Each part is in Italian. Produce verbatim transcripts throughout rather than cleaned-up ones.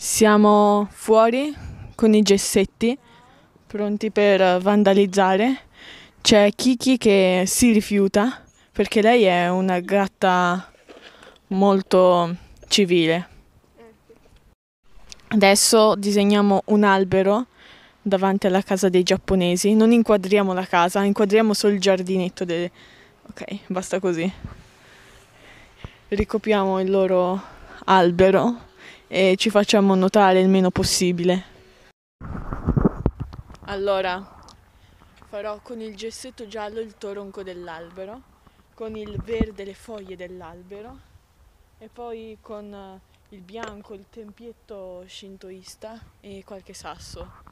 Siamo fuori con i gessetti, pronti per vandalizzare. C'è Kiki che si rifiuta perché lei è una gatta molto civile. Adesso disegniamo un albero davanti alla casa dei giapponesi. Non inquadriamo la casa, inquadriamo solo il giardinetto. De... Ok, basta così. Ricopiamo il loro albero e ci facciamo notare il meno possibile. Allora, farò con il gessetto giallo il toronco dell'albero, con il verde le foglie dell'albero e poi con il bianco il tempietto shintoista e qualche sasso.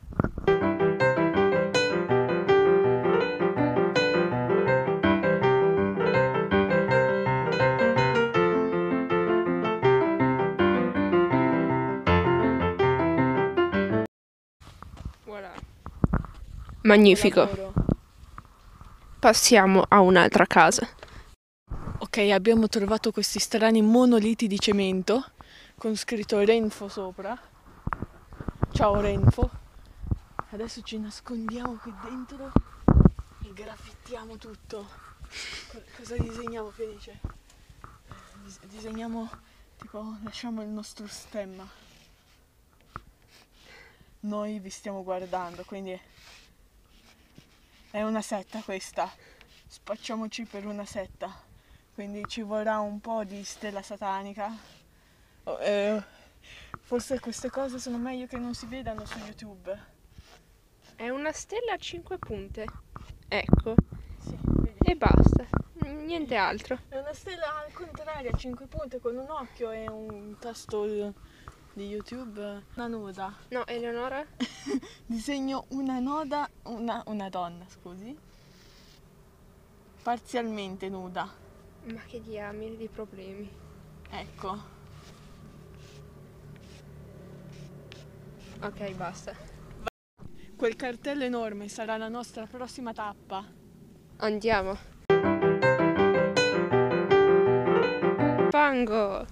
Voilà. Magnifico. Passiamo a un'altra casa. Ok, abbiamo trovato questi strani monoliti di cemento con scritto Renfo sopra. Ciao Renfo. Adesso ci nascondiamo qui dentro e graffittiamo tutto. Cosa disegniamo, Felice? Dis- disegniamo, tipo, lasciamo il nostro stemma. Noi vi stiamo guardando, quindi è una setta questa. Spacciamoci per una setta. Quindi ci vorrà un po' di stella satanica. Oh, eh, forse queste cose sono meglio che non si vedano su YouTube. È una stella a cinque punte. Ecco. Sì, vedi? E basta. Niente altro. È una stella al contrario a cinque punte con un occhio e un tasto di YouTube. Una nuda. No, Eleonora? Disegno una noda, una, una donna, scusi. Parzialmente nuda. Ma che diamine di problemi. Ecco. Ok, basta. Quel cartello enorme sarà la nostra prossima tappa. Andiamo. Fango.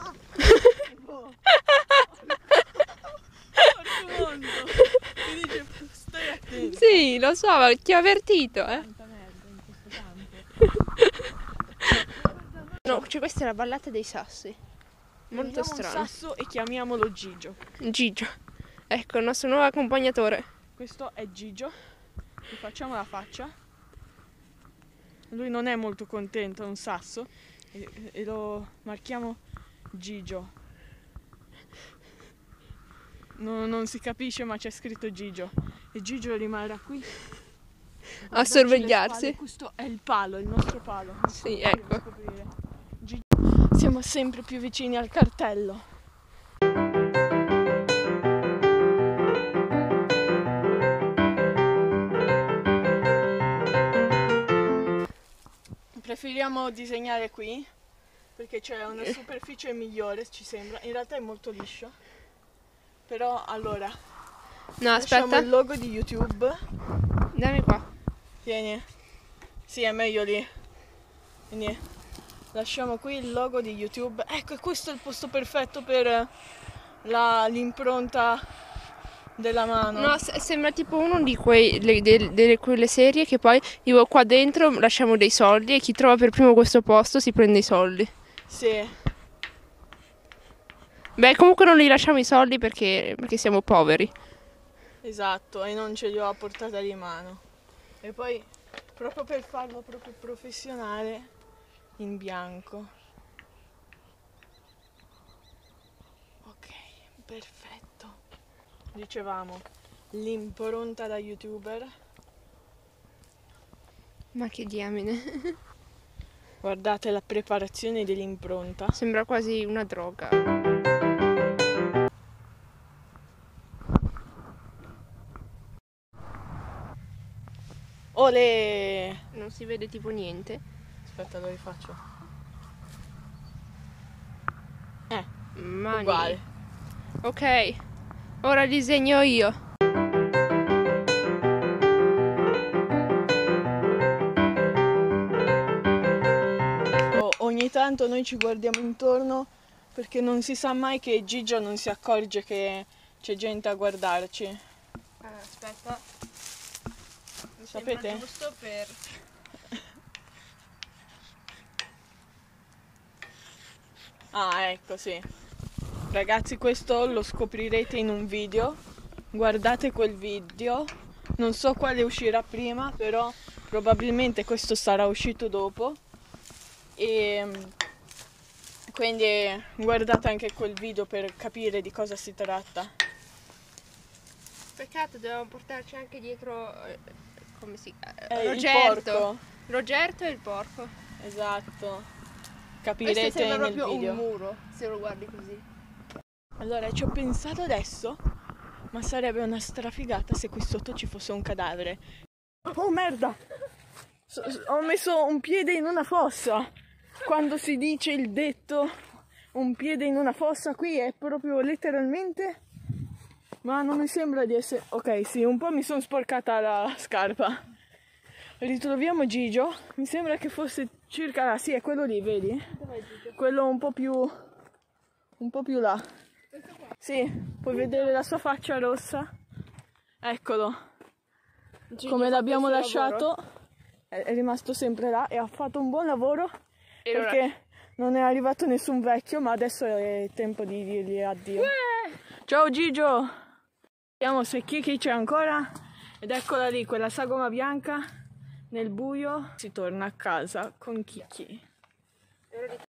Porco mondo! Mi dice, stai attento. Sì, lo so, ma ti ho avvertito, eh. Tanta merda in questo campo. No, cioè questa è la ballata dei sassi. Molto Prendiamo strano. un sasso e chiamiamolo Gigio. Gigio. Ecco il nostro nuovo accompagnatore. Questo è Gigio. Gli facciamo la faccia. Lui non è molto contento, è un sasso. E, e lo marchiamo Gigio. No, non si capisce, ma c'è scritto Gigio. E Gigio rimarrà qui A sorvegliarsi. Questo è il palo, il nostro palo. Sì, ecco. Gigio. Siamo sempre più vicini al cartello. Preferiamo disegnare qui perché c'è una superficie migliore, ci sembra. In realtà è molto liscio. Però allora, No, lasciamo aspetta. il logo di YouTube. Dammi qua. Tieni. Sì, è meglio lì. Quindi lasciamo qui il logo di YouTube. Ecco, e questo è il posto perfetto per la, l'impronta della mano. No, se- sembra tipo uno di quei, le- de- delle quelle serie che poi tipo qua dentro lasciamo dei soldi e chi trova per primo questo posto si prende i soldi. Sì. Beh, comunque non li lasciamo i soldi perché, perché siamo poveri. Esatto, e non ce li ho a portata di mano. E poi, proprio per farlo proprio professionale, in bianco. Ok, perfetto. Dicevamo, l'impronta da YouTuber. Ma che diamine. Guardate la preparazione dell'impronta. Sembra quasi una droga. Olè! Non si vede tipo niente. Aspetta, lo rifaccio. Eh, Mani. uguale. Ok, ora disegno io. O- ogni tanto noi ci guardiamo intorno perché non si sa mai che Gigio non si accorge che c'è gente a guardarci. Allora, aspetta. Mi Sapete? sembra giusto per... Ah, ecco, sì. Ragazzi, questo lo scoprirete in un video. Guardate quel video. Non so quale uscirà prima, però probabilmente questo sarà uscito dopo. E quindi guardate anche quel video per capire di cosa si tratta. Peccato, dovevamo portarci anche dietro... eh, come si chiama? Eh, il Rogerto. porco. Rogerto e il porco. Esatto. Questo Capirete sembra nel proprio video. un muro, se lo guardi così. Allora, ci ho pensato adesso, ma sarebbe una strafigata se qui sotto ci fosse un cadavere. Oh merda! So- so- ho messo un piede in una fossa. Quando si dice il detto un piede in una fossa, qui è proprio letteralmente... Ma non mi sembra di essere... Ok, sì, un po' mi sono sporcata la scarpa. Ritroviamo Gigio. Mi sembra che fosse circa là. Sì, è quello lì, vedi? Dov'è Gigio? Quello un po' più... un po' più là. Sì, puoi vedere la sua faccia rossa. Eccolo. Gigio Come fa l'abbiamo questo lasciato, lavoro. è è rimasto sempre là e ha fatto un buon lavoro E ora- perché non è arrivato nessun vecchio, ma adesso è tempo di dirgli addio. Ciao Gigio! Vediamo se Kiki c'è ancora. Ed eccola lì, quella sagoma bianca nel buio. Si torna a casa con Kiki.